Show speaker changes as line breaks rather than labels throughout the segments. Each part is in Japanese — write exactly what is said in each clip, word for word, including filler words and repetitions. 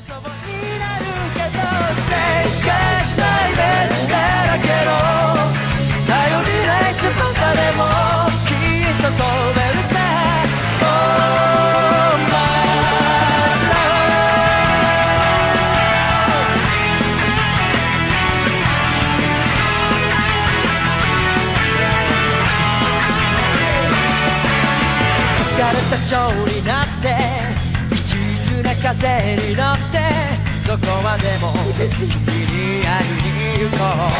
そうになるけどステージしかしないベンチだらけど頼りない翼でもきっと飛べるさ Oh my love 浮かれた蝶になって一途な風に乗ってどこまでも君に会いに行こう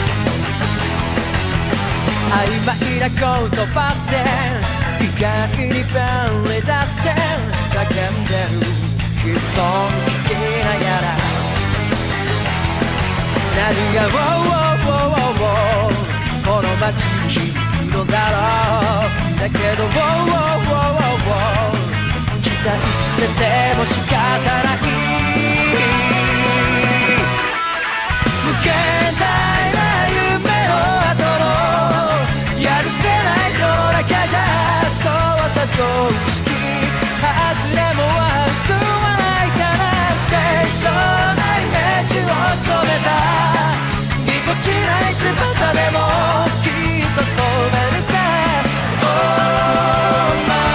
曖昧な言葉って意外に便利だって叫んでる悲壮聞きながら何が wow, wow, wow, wow この街に響くのだろうだけど wow, wow, wow, wow 期待してても仕方ない無限大な夢の後のやるせない世の中じゃそうさ常識外れもあってはないから清楚なイメージを染めたぎこちない翼でもきっと飛べるさ Oh my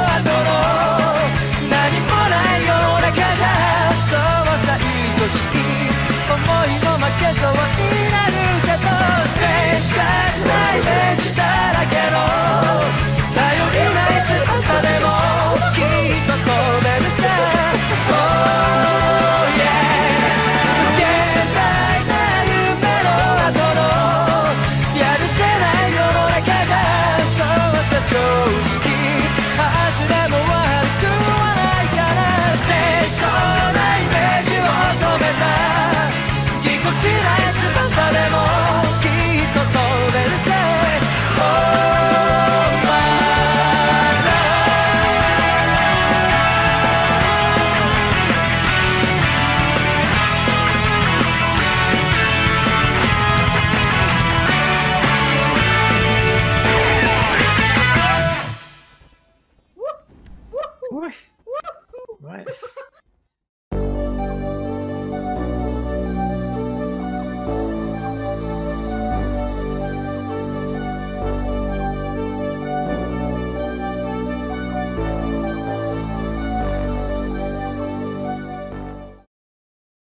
しい